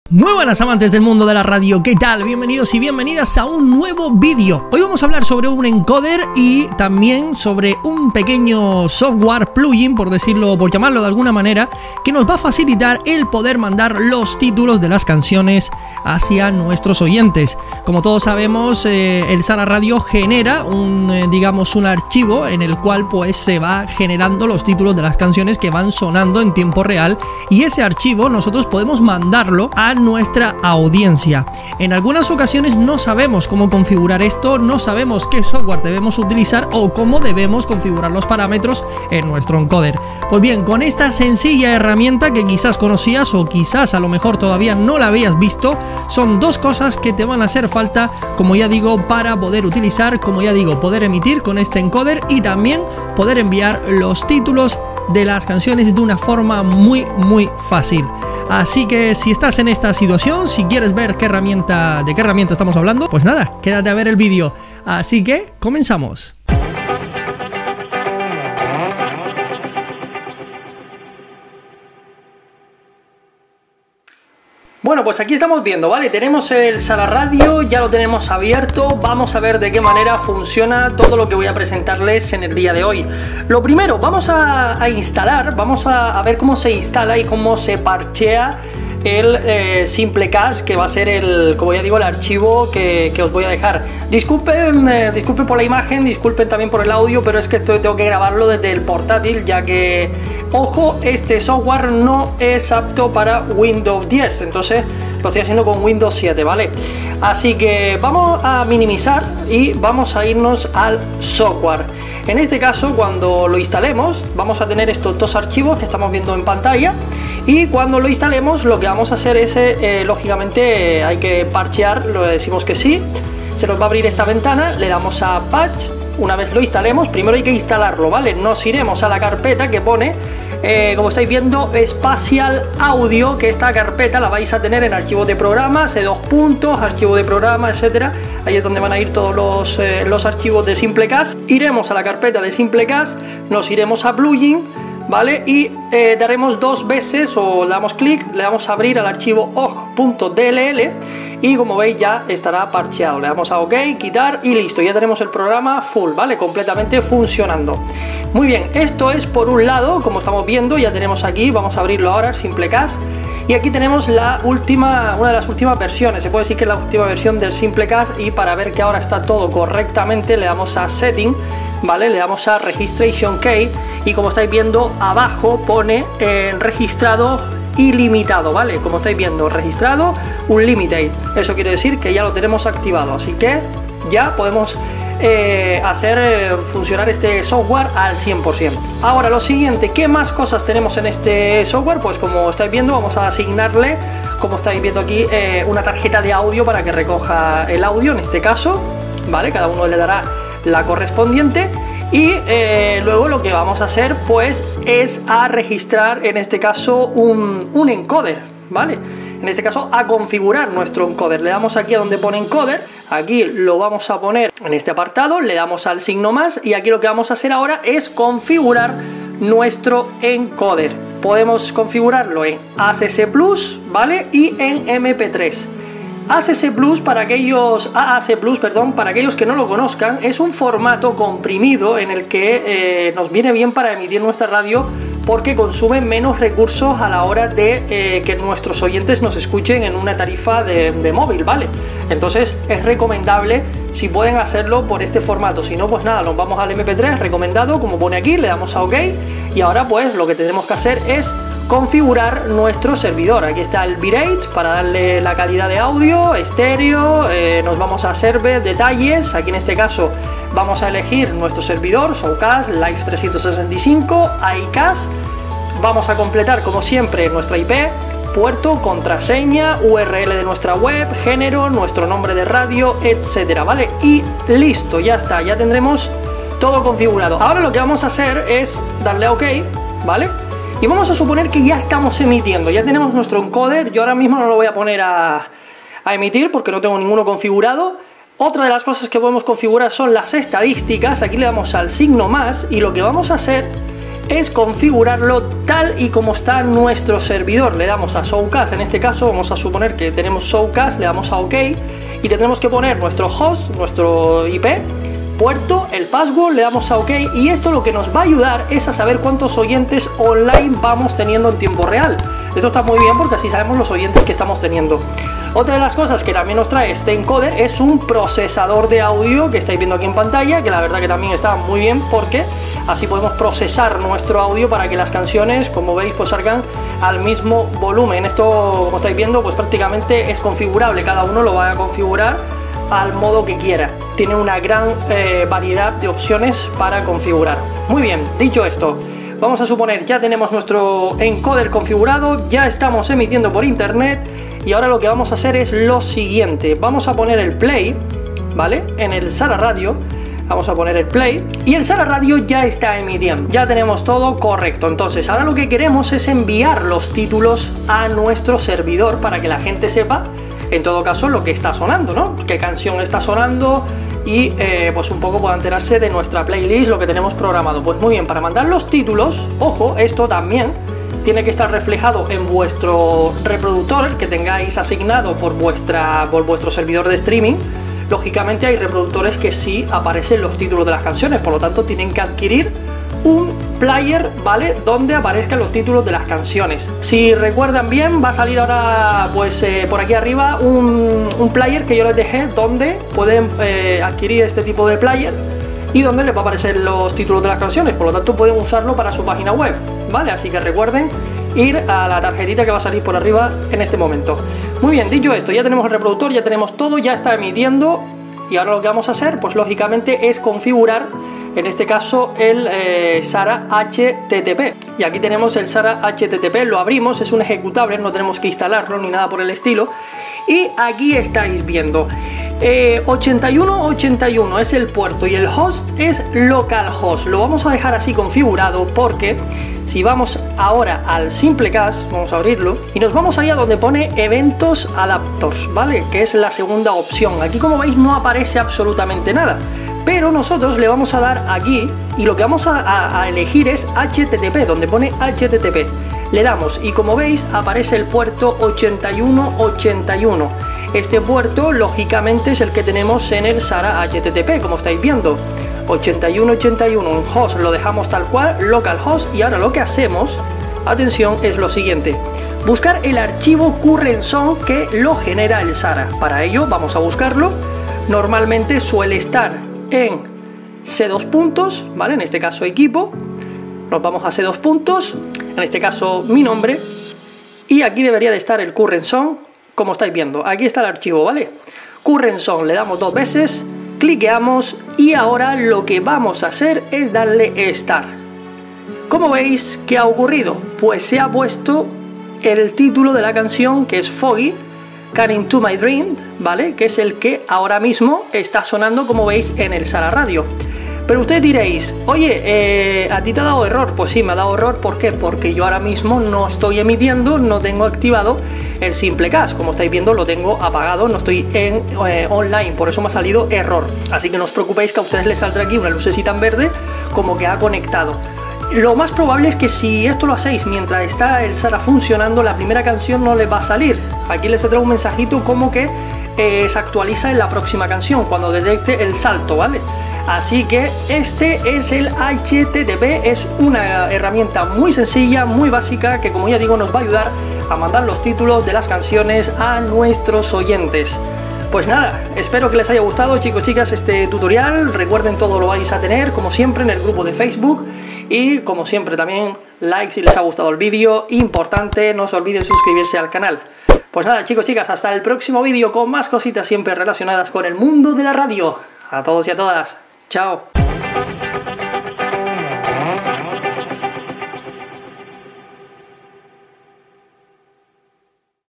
Muy buenas amantes del mundo de la radio, ¿qué tal? Bienvenidos y bienvenidas a un nuevo vídeo. Hoy vamos a hablar sobre un encoder y también sobre un pequeño software plugin, por decirlo, por llamarlo de alguna manera, que nos va a facilitar el poder mandar los títulos de las canciones hacia nuestros oyentes. Como todos sabemos, el Sala Radio genera digamos un archivo en el cual pues se va generando los títulos de las canciones que van sonando en tiempo real, y ese archivo nosotros podemos mandarlo a nuestra audiencia. En algunas ocasiones no sabemos cómo configurar esto, no sabemos qué software debemos utilizar o cómo debemos configurar los parámetros en nuestro encoder. Pues bien, con esta sencilla herramienta que quizás conocías o quizás a lo mejor todavía no la habías visto, son dos cosas que te van a hacer falta, como ya digo, para poder utilizar, como ya digo, poder emitir con este encoder y también poder enviar los títulos de las canciones de una forma muy fácil. Así que si estás en esta situación, si quieres ver de qué herramienta estamos hablando, pues nada, quédate a ver el vídeo. Así que comenzamos. Bueno, pues aquí estamos viendo, ¿vale? Tenemos el Sala Radio, ya lo tenemos abierto. Vamos a ver de qué manera funciona todo lo que voy a presentarles en el día de hoy. Lo primero, vamos a instalar, vamos a ver cómo se instala y cómo se parchea el Simplecast, que va a ser como ya digo, el archivo que os voy a dejar. Disculpen por la imagen, disculpen también por el audio, pero es que tengo que grabarlo desde el portátil, ya que, ojo, este software no es apto para Windows 10, entonces lo estoy haciendo con Windows 7, ¿vale? Así que vamos a minimizar y vamos a irnos al software. En este caso, cuando lo instalemos, vamos a tener estos dos archivos que estamos viendo en pantalla, y cuando lo instalemos lo que vamos a hacer es, lógicamente, hay que parchear, lo decimos que sí, se nos va a abrir esta ventana, le damos a patch. Una vez lo instalemos, primero hay que instalarlo, ¿vale? Nos iremos a la carpeta que pone, como estáis viendo, Spatial Audio, que esta carpeta la vais a tener en archivos de programas, archivo de programa, etcétera. Ahí es donde van a ir todos los archivos de Simplecast. Iremos a la carpeta de Simplecast, nos iremos a plugin, ¿vale? Y daremos dos veces, o le damos clic, le damos a abrir al archivo ogg.dll, y como veis ya estará parcheado. Le damos a OK, quitar y listo, ya tenemos el programa full, ¿vale? Completamente funcionando. Muy bien, esto es por un lado, como estamos viendo, ya tenemos aquí, vamos a abrirlo ahora, Simplecast, y aquí tenemos una de las últimas versiones, se puede decir que es la última versión del Simplecast, y para ver que ahora está todo correctamente le damos a Setting, ¿vale? Le damos a Registration Key, y como estáis viendo abajo pone registrado ilimitado, ¿vale? Como estáis viendo, registrado Unlimited, eso quiere decir que ya lo tenemos activado, así que ya podemos hacer funcionar este software al 100%. Ahora lo siguiente, ¿qué más cosas tenemos en este software? Pues como estáis viendo, vamos a asignarle, como estáis viendo aquí, una tarjeta de audio para que recoja el audio, en este caso, ¿vale? Cada uno le dará la correspondiente. Y luego lo que vamos a hacer pues es a registrar, en este caso, un encoder, ¿vale? En este caso a configurar nuestro encoder. Le damos aquí a donde pone encoder, aquí lo vamos a poner en este apartado, le damos al signo más, y aquí lo que vamos a hacer ahora es configurar nuestro encoder. Podemos configurarlo en AAC Plus, ¿vale? Y en MP3. AAC Plus, para aquellos que no lo conozcan, es un formato comprimido en el que nos viene bien para emitir nuestra radio, porque consume menos recursos a la hora de que nuestros oyentes nos escuchen en una tarifa de móvil, ¿vale? Entonces es recomendable si pueden hacerlo por este formato. Si no, pues nada, nos vamos al MP3 recomendado, como pone aquí, le damos a OK, y ahora pues lo que tenemos que hacer es configurar nuestro servidor. Aquí está el bitrate para darle la calidad de audio, estéreo, nos vamos a server, detalles, aquí en este caso vamos a elegir nuestro servidor, Showcast, Live 365, iCast, vamos a completar como siempre nuestra IP, puerto, contraseña, URL de nuestra web, género, nuestro nombre de radio, etcétera, ¿vale? Y listo, ya está, ya tendremos todo configurado. Ahora lo que vamos a hacer es darle a OK, ¿vale? Y vamos a suponer que ya estamos emitiendo, ya tenemos nuestro encoder. Yo ahora mismo no lo voy a poner a emitir porque no tengo ninguno configurado. Otra de las cosas que podemos configurar son las estadísticas. Aquí le damos al signo más, y lo que vamos a hacer es configurarlo tal y como está nuestro servidor. Le damos a Showcast, en este caso vamos a suponer que tenemos Showcast, le damos a OK y tendremos que poner nuestro host, nuestro IP, puerto, el password, le damos a OK y esto lo que nos va a ayudar es a saber cuántos oyentes online vamos teniendo en tiempo real. Esto está muy bien porque así sabemos los oyentes que estamos teniendo. Otra de las cosas que también nos trae este encoder es un procesador de audio que estáis viendo aquí en pantalla, que la verdad que también está muy bien porque así podemos procesar nuestro audio para que las canciones, como veis, pues salgan al mismo volumen. Esto, como estáis viendo, pues prácticamente es configurable, cada uno lo va a configurar al modo que quiera. Tiene una gran variedad de opciones para configurar. Muy bien, dicho esto, vamos a suponer ya tenemos nuestro encoder configurado, ya estamos emitiendo por internet y ahora lo que vamos a hacer es lo siguiente. Vamos a poner el play, ¿vale? En el Sara Radio vamos a poner el play y el Sara Radio ya está emitiendo. Ya tenemos todo correcto. Entonces ahora lo que queremos es enviar los títulos a nuestro servidor para que la gente sepa, en todo caso, lo que está sonando, ¿no? Qué canción está sonando y pues un poco pueda enterarse de nuestra playlist, lo que tenemos programado. Pues muy bien, para mandar los títulos, ojo, esto también tiene que estar reflejado en vuestro reproductor, el que tengáis asignado por vuestro servidor de streaming. Lógicamente hay reproductores que sí aparecen los títulos de las canciones, por lo tanto tienen que adquirir un player, ¿vale? Donde aparezcan los títulos de las canciones. Si recuerdan bien, va a salir ahora pues por aquí arriba un player que yo les dejé donde pueden adquirir este tipo de player y donde les va a aparecer los títulos de las canciones, por lo tanto pueden usarlo para su página web, ¿vale? Así que recuerden ir a la tarjetita que va a salir por arriba en este momento. Muy bien, dicho esto, ya tenemos el reproductor, ya tenemos todo, ya está emitiendo y ahora lo que vamos a hacer pues lógicamente es configurar en este caso el Sara HTTP. Y aquí tenemos el Sara HTTP, lo abrimos, es un ejecutable, no tenemos que instalarlo ni nada por el estilo. Y aquí estáis viendo 8181 es el puerto y el host es localhost. Lo vamos a dejar así configurado porque si vamos ahora al Simplecast, vamos a abrirlo y nos vamos allá donde pone eventos adapters, ¿vale? Que es la segunda opción. Aquí, como veis, no aparece absolutamente nada, pero nosotros le vamos a dar aquí y lo que vamos a elegir es HTTP, donde pone HTTP. Le damos y como veis aparece el puerto 8181. Este puerto lógicamente es el que tenemos en el Sara HTTP, como estáis viendo. 8181, un host lo dejamos tal cual, localhost, y ahora lo que hacemos, atención, es lo siguiente: buscar el archivo current song que lo genera el Sara. Para ello vamos a buscarlo. Normalmente suele estar en C2 puntos, ¿vale? En este caso equipo, nos vamos a C2 puntos, en este caso mi nombre, y aquí debería de estar el current song, como estáis viendo. Aquí está el archivo, ¿vale? Current song, le damos dos veces, cliqueamos y ahora lo que vamos a hacer es darle Start. Como veis, ¿qué ha ocurrido? Pues se ha puesto el título de la canción, que es Foggy, Come Into My Dream, ¿vale? Que es el que ahora mismo está sonando, como veis, en el Sara Radio. Pero ustedes diréis, oye, ¿a ti te ha dado error? Pues sí, me ha dado error. ¿Por qué? Porque yo ahora mismo no estoy emitiendo, no tengo activado el Simplecast. Como estáis viendo, lo tengo apagado, no estoy en online, por eso me ha salido error. Así que no os preocupéis, que a ustedes les saldrá aquí una lucecita en verde como que ha conectado. Lo más probable es que si esto lo hacéis mientras está el Sara funcionando, la primera canción no les va a salir. Aquí les saldrá un mensajito como que se actualiza en la próxima canción cuando detecte el salto, ¿vale? Así que este es el HTTP, es una herramienta muy sencilla, muy básica, que como ya digo nos va a ayudar a mandar los títulos de las canciones a nuestros oyentes. Pues nada, espero que les haya gustado, chicos, chicas, este tutorial. Recuerden, todo lo vais a tener como siempre en el grupo de Facebook. Y como siempre también like si les ha gustado el vídeo, importante, no se olviden suscribirse al canal. Pues nada, chicos, chicas, hasta el próximo vídeo con más cositas siempre relacionadas con el mundo de la radio. A todos y a todas, chao.